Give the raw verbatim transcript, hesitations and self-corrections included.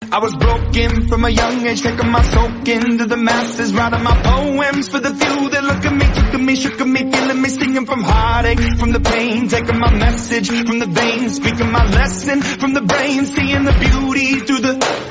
I was broken from a young age, taking my soak into the masses, writing my poems for the few that look at me, took at me, shook at me, feeling me, singing from heartache, from the pain, taking my message from the veins, speaking my lesson from the brain, seeing the beauty through the